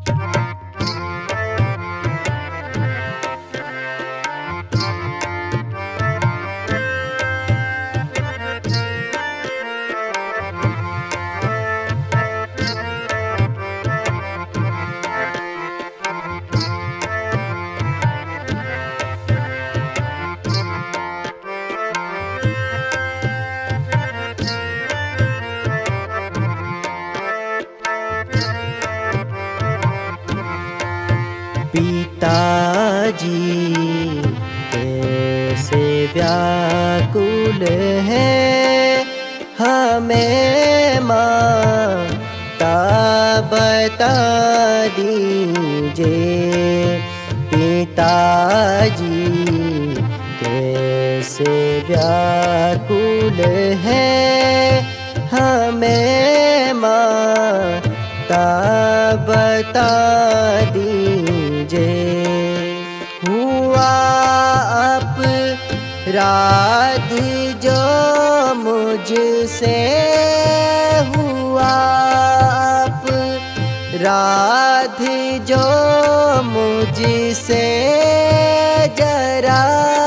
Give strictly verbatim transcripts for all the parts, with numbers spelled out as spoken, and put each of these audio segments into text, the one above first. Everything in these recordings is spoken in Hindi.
पिताजी कैसे व्याकुल है, हमें माता बता दीजिए। पिताजी कैसे व्याकुल है, हमें माता बता दीजिए। हुआ अपराध जो मुझसे हुआ, अपराध जो मुझसे जरा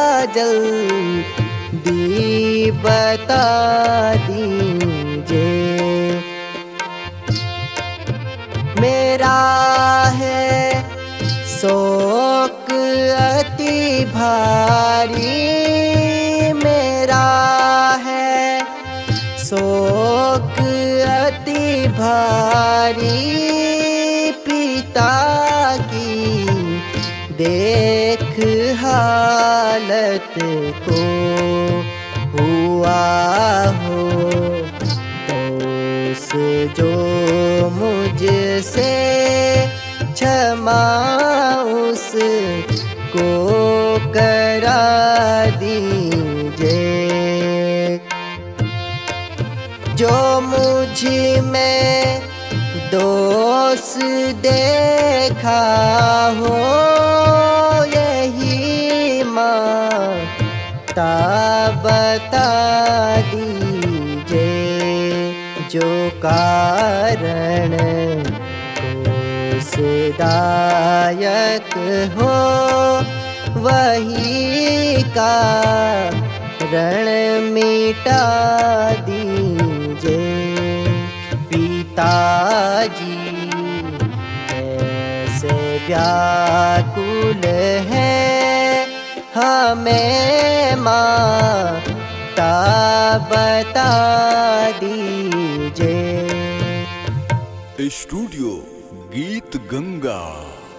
जल्दी बता दीजिए। मेरा है शोक अति भारी, मेरा है शोक अति भारी। पिता की देख हालत को, हुआ हो दोष जो मुझसे, क्षमा उसको करा दीजिए। जो मुझ में दोष देखा हो, यही माता बता दीजिए। जो कारण दोषदायक हो, वही कारण मिटा दीजिए। पिताजी कैसे व्याकुल है, हमें माता बता दीजिए। स्टूडियो गीत गंगा।